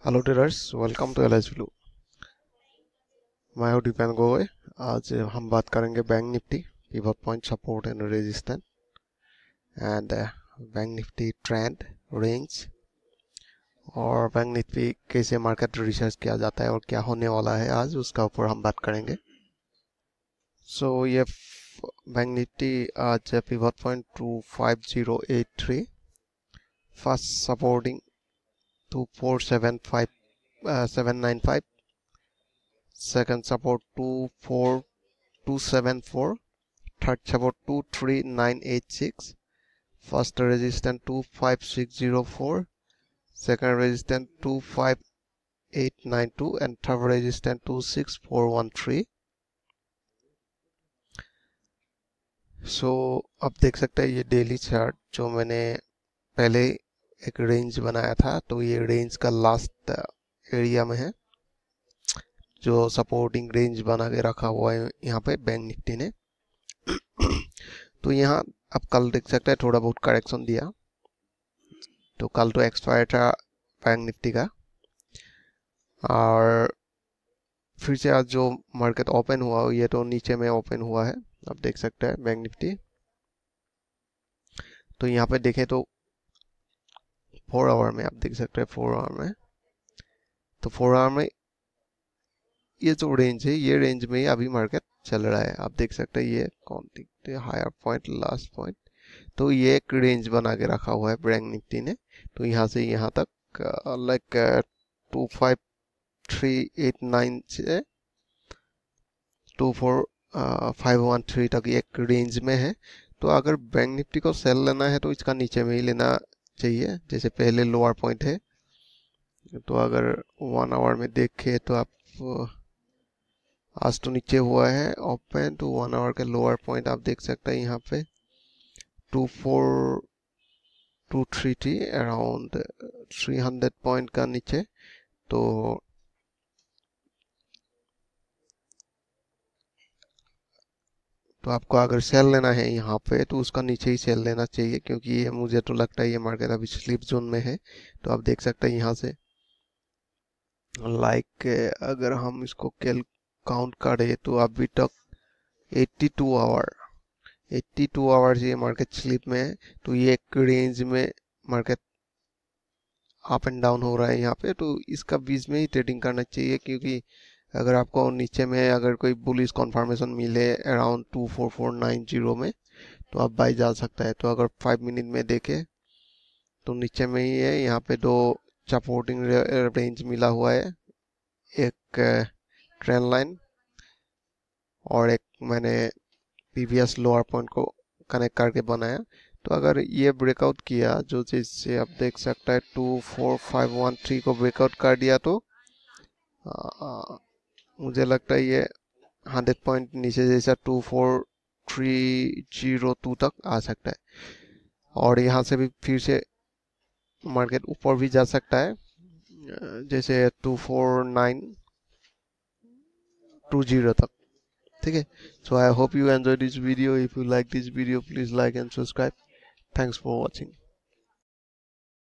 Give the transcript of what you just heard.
Hello traders, welcome to Alicblue। मैं हूं दीपेन गोगोई। आज हम बात करेंगे bank Nifty pivot point, support and resistance and bank Nifty trend range और बैंक निफ्टी कैसे मार्केट रिसर्च किया जाता है और क्या होने वाला है आज उसका ऊपर हम बात करेंगे। ये बैंक निफ्टी आज pivot point 25083, first supporting 2475795, second support 24274, third support 23986, first resistance 25604, second resistance 25892 and third resistance 26413। अब देख सकते हैं ये डेली चार्ट जो मैंने पहले एक रेंज बनाया था, तो ये रेंज का लास्ट एरिया में है जो सपोर्टिंग रेंज बना के रखा हुआ है यहाँ पे बैंक निफ्टी ने। तो यहाँ अब कल देख सकते हैं थोड़ा बहुत करेक्शन दिया, तो कल तो एक्सपायर था बैंक निफ्टी का और फिर से आज जो मार्केट ओपन हुआ ये तो नीचे में ओपन हुआ है। अब देख सकते हैं बैंक निफ्टी, तो यहाँ पे देखें तो 4 आवर में आप देख सकते हैं 4 आवर में, तो 4 आवर में ये जो रेंज है ये रेंज में ही अभी मार्केट चल रहा है। आप देख सकते हैं ये कौन दिखते हैं, हायर पॉइंट, लास्ट पॉइंट, तो ये एक रेंज बना के रखा हुआ है बैंक निफ्टी ने। तो यहाँ से यहाँ तक लाइक 25389 से 24513 तक ये एक रेंज में है। तो अगर बैंक निफ्टी को सेल लेना है तो इसका नीचे में ही लेना चाहिए, जैसे पहले लोअर पॉइंट है। तो अगर 1 आवर में देखें तो आप आज तो नीचे हुआ है ओपन, तो 1 आवर के लोअर पॉइंट आप देख सकते हैं यहाँ पे 24233 अराउंड 300 पॉइंट का नीचे। तो आपको अगर सेल लेना है यहाँ पे तो उसका नीचे ही सेल लेना चाहिए, क्योंकि ये मुझे तो लगता है ये मार्केट अभी स्लिप जोन में है। तो आप देख सकते हैं यहाँ से लाइक अगर हम इसको काउंट करें तो अभी तक 82 आवर्स ये मार्केट स्लिप में है। तो ये एक रेंज में मार्केट अप एंड डाउन हो रहा है यहाँ पे, तो इसका बीच में ही ट्रेडिंग करना चाहिए, क्योंकि अगर आपको नीचे में अगर कोई बुलिश कॉन्फर्मेशन मिले अराउंड 24490 में तो आप बाई जा सकता है। तो अगर 5 मिनट में देखें तो नीचे में ही है, यहाँ पे दो सपोर्टिंग रेंज मिला हुआ है, एक ट्रेंड लाइन और एक मैंने प्रीवियस लोअर पॉइंट को कनेक्ट करके बनाया। तो अगर ये ब्रेकआउट किया, जो चीज़ से आप देख सकता है 24513 को ब्रेकआउट कर दिया, तो मुझे लगता है ये 100 पॉइंट नीचे जैसा 24302 तक आ सकता है और यहाँ से भी फिर से मार्केट ऊपर भी जा सकता है, जैसे 24920 तक। ठीक है, so I hope you enjoyed this video. If you like this video, please like and subscribe. Thanks for watching.